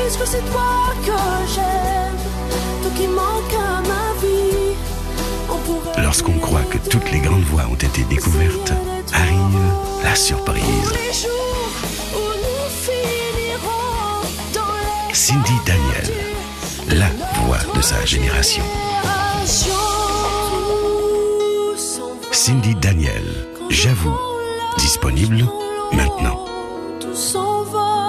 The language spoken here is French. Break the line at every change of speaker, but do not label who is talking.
puisque c'est toi que j'aime, toi qui manques à ma vie.
Lorsqu'on croit que toutes les grandes voix ont été découvertes, arrive la surprise. Cindy Daniel, la voix de sa génération. Cindy Daniel, J'avoue, disponible maintenant.
Tout s'en va.